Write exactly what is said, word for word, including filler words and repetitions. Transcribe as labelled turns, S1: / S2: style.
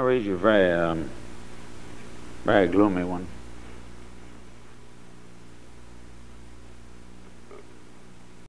S1: read you a very, um, very gloomy one.